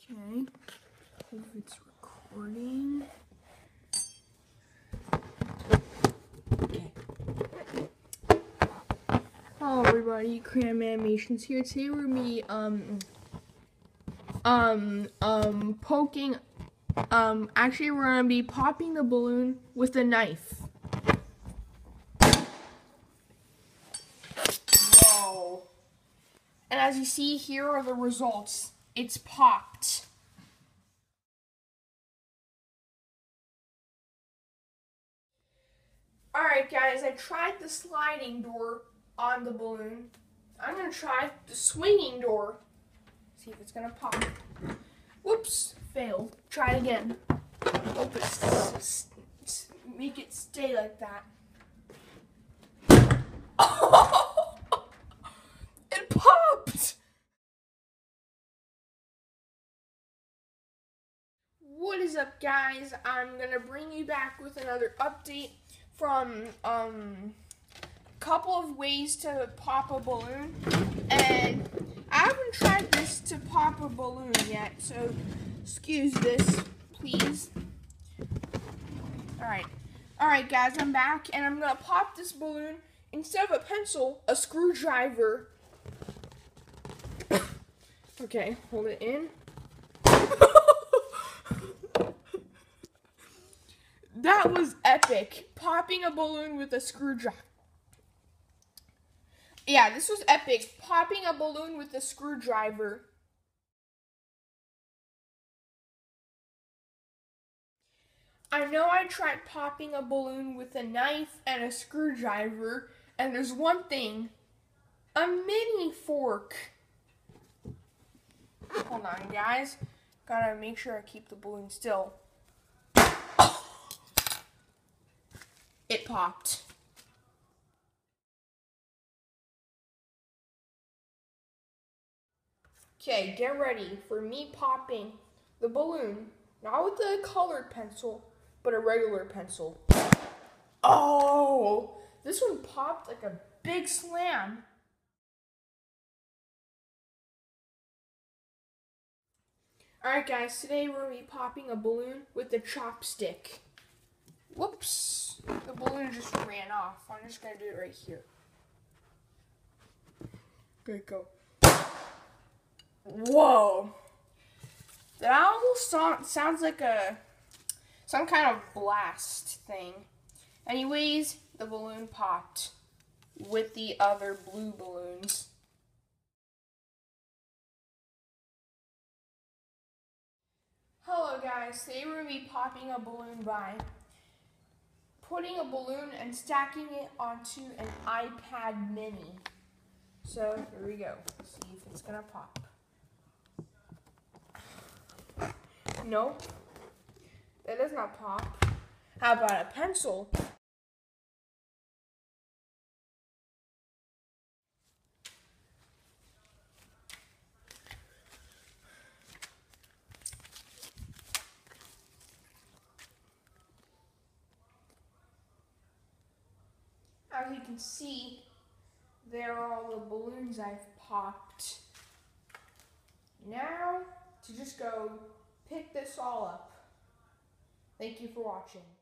Okay, hope it's recording. Okay. Hello everybody, Cram Animations here. Today we're gonna be poking actually we're gonna be popping the balloon with a knife. Whoa. And as you see, here are the results. It's popped. Alright guys, I tried the sliding door on the balloon. I'm going to try the swinging door. See if it's going to pop. Whoops, failed. Try it again. Hope it's, make it stay like that. Oh, it popped! What is up guys? I'm going to bring you back with another update from couple of ways to pop a balloon, and I haven't tried this to pop a balloon yet, so excuse this please. Alright guys, I'm back and I'm gonna pop this balloon. Instead of a pencil, a screwdriver. Okay, hold it in. That was epic. Popping a balloon with a screwdriver. Yeah, this was epic. Popping a balloon with a screwdriver. I know I tried popping a balloon with a knife and a screwdriver, and there's one thing. A mini fork. Hold on, guys. Gotta make sure I keep the balloon still. It popped. Okay, get ready for me popping the balloon, not with a colored pencil, but a regular pencil. Oh, this one popped like a big slam. Alright guys, today we're going to be popping a balloon with a chopstick. Whoops, the balloon just ran off. I'm just going to do it right here. Good, go. Whoa. That almost sounds like some kind of blast thing. Anyways, the balloon popped with the other blue balloons. Hello guys, today we're going to be popping a balloon by putting a balloon and stacking it onto an iPad mini. So here we go, see if it's going to pop. No, that does not pop. How about a pencil? As you can see, there are all the balloons I've popped. Now, to just go pick this all up. Thank you for watching.